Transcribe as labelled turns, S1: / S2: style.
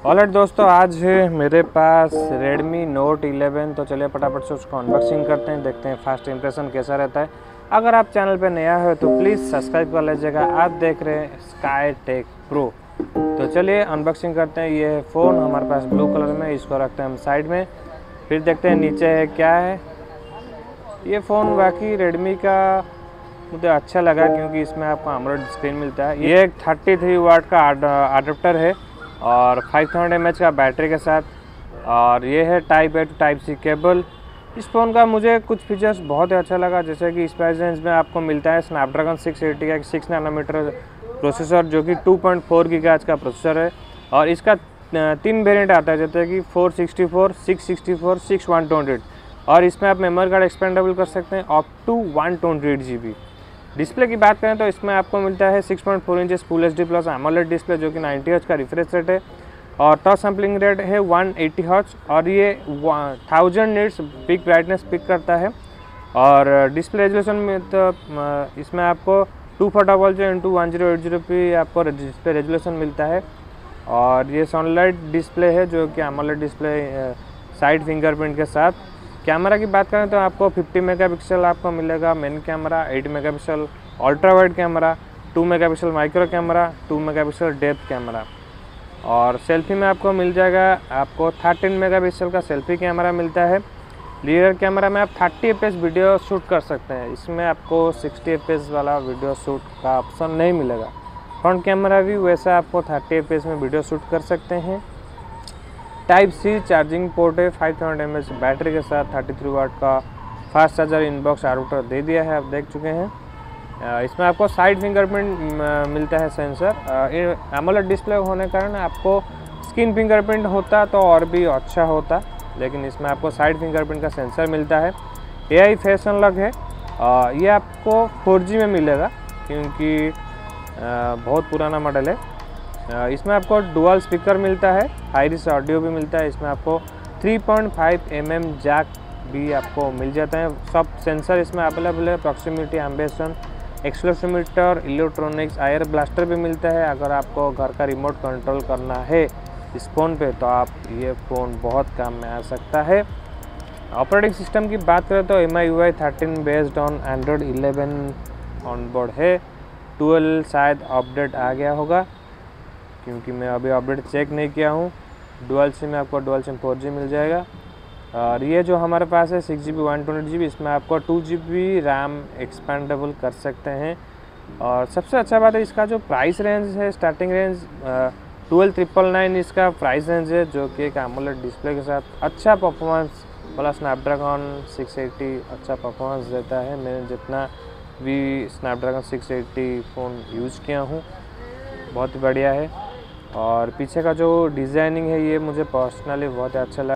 S1: Alright दोस्तों, आज है मेरे पास Redmi Note 11। तो चलिए फटाफट से उसको अनबॉक्सिंग करते हैं, देखते हैं फर्स्ट इंप्रेशन कैसा रहता है। अगर आप चैनल पे नया हो तो प्लीज़ सब्सक्राइब कर लीजिएगा। आप देख रहे हैं स्काई टेक प्रो। तो चलिए अनबॉक्सिंग करते हैं। ये फ़ोन हमारे पास ब्लू कलर में, इसको रखते हैं हम साइड में। फिर देखते हैं नीचे है क्या है। ये फ़ोन बाकी Redmi का मुझे अच्छा लगा क्योंकि इसमें आपको AMOLED स्क्रीन मिलता है। ये एक 33 वाट का अडेप्टर है और 500 mAh का बैटरी के साथ, और ये है type A to type C cable. इस फ़ोन का मुझे कुछ फीचर्स बहुत ही अच्छा लगा, जैसे कि इस प्राइस रेंज में आपको मिलता है स्नैपड्रैगन 680 का 6 नैनोमीटर प्रोसेसर, जो कि 2.4 गीगाहर्ट्ज़ का प्रोसेसर है। और इसका 3 वेरिएंट आता है, जैसे कि 464, 664, 6128। और इसमें आप मेमोरी कार्ड एक्सपेंडेबल कर सकते हैं अप टू 128 GB। डिस्प्ले की बात करें तो इसमें आपको मिलता है 6.4 inches full HD plus AMOLED display, जो कि 90 हर्ट्ज का रिफ्रेश रेट है। और टच सैम्पलिंग रेट है 180 हर्ट्ज, और ये 1000 निट्स पिक ब्राइटनेस पिक करता है। और डिस्प्ले रेजोल्यूशन में तो इसमें आपको 240x1080p आपको डिस्प्ले रेजोल्यूशन मिलता है। और ये सनलाइट डिस्प्ले है, जो कि AMOLED डिस्प्ले साइड फिंगरप्रिंट के साथ। कैमरा की बात करें तो आपको 50 मेगापिक्सल आपको मिलेगा main camera, 8 megapixel ultra wide camera, 2 megapixel micro camera, 2 megapixel depth camera. और सेल्फी में आपको मिल जाएगा, आपको 13 मेगापिक्सल का सेल्फी कैमरा मिलता है। रियर कैमरा में आप 30 fps वीडियो शूट कर सकते हैं। इसमें आपको 60 fps वाला वीडियो शूट का ऑप्शन नहीं मिलेगा। फ्रंट कैमरा भी वैसा आपको 30 fps में वीडियो शूट कर सकते हैं। टाइप सी चार्जिंग पोर्ट है, 500 mAh बैटरी के साथ 33 वाट का फास्ट चार्जर इनबॉक्स एडाप्टर दे दिया है, आप देख चुके हैं। इसमें आपको साइड फिंगरप्रिंट मिलता है सेंसर। AMOLED डिस्प्ले होने के कारण आपको स्क्रीन फिंगरप्रिंट होता तो और भी अच्छा होता, लेकिन इसमें आपको साइड फिंगरप्रिंट का सेंसर मिलता है। AI फेस अनलॉक है। ये आपको 4G में मिलेगा क्योंकि बहुत पुराना मॉडल है। इसमें आपको डुअल स्पीकर मिलता है, हाईरिस ऑडियो भी मिलता है। इसमें आपको 3.5 mm जैक भी आपको मिल जाता है। सब सेंसर इसमें अवेलेबल है, proximity, ambience, accelerometer, electronics, IR blaster भी मिलता है। अगर आपको घर का रिमोट कंट्रोल करना है इस फ़ोन पे तो आप ये फ़ोन बहुत काम में आ सकता है। ऑपरेटिंग सिस्टम की बात करें तो MIUI 13 based on Android 11 on board है। 12 शायद अपडेट आ गया होगा क्योंकि मैं अभी अपडेट चेक नहीं किया हूँ। डुअल सिम में आपको डुअल सिम 4G मिल जाएगा। और ये जो हमारे पास है 6GB 128GB, इसमें आपको 2GB रैम एक्सपेंडेबल कर सकते हैं। और सबसे अच्छा बात है इसका जो प्राइस रेंज है, स्टार्टिंग रेंज 12,999 इसका प्राइस रेंज है, जो कि एक AMOLED डिस्प्ले के साथ अच्छा परफॉर्मेंस वाला स्नैपड्रैगन 680 अच्छा परफॉर्मेंस देता है। मैंने जितना भी स्नैपड्रैगन 680 फ़ोन यूज़ किया हूँ बहुत ही बढ़िया है। और पीछे का जो डिज़ाइनिंग है ये मुझे पर्सनली बहुत अच्छा लगा।